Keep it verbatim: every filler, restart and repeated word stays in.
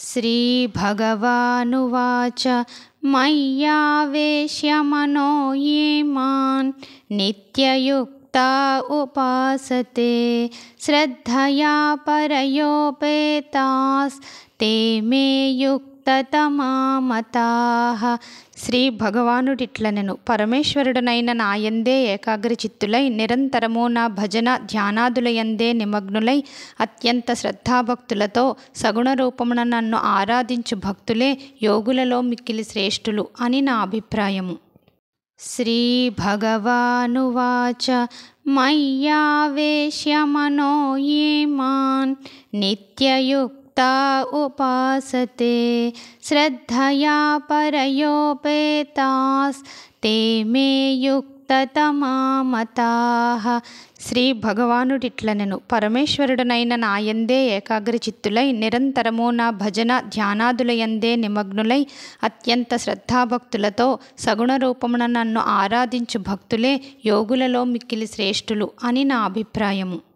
श्रीभगवानुवाच मय्यावेश्य मनो ये मां नित्ययुक्ता उपासते श्रद्धया परयोपेतास्ते मे युक्ततमा मताः। శ్రీ భగవానుడిట్లనెను, పరమేశ్వరుడనైన నాయందే ఏకాగ్ర చిత్తులై నిరంతరము నా భజన ధ్యానాదులయందే నిమగ్నులై అత్యంత శ్రద్ధాభక్తులతో సగుణ రూపమున నన్ను ఆరాధించు భక్తులే యోగులలో మిక్కిలి శ్రేష్ఠులు అని నా అభిప్రాయము. శ్రీ భగవానువాచ మయ్యావేశ్య మనో ఏ మాన్ నిత్యయుక్త ఉపాసతే శ్రద్ధయా పరయోపేతాస్తే మే యుక్తతమా మతాః. శ్రీ భగవానుడిట్లనెను, పరమేశ్వరుడనైన నాయందే ఏకాగ్ర చిత్తులై నిరంతరము నా భజన ధ్యానాదులయందే నిమగ్నులై అత్యంత శ్రద్ధాభక్తులతో సగుణ రూపమున నన్ను ఆరాధించు భక్తులే యోగులలో మిక్కిలి శ్రేష్ఠులు అని నా అభిప్రాయము.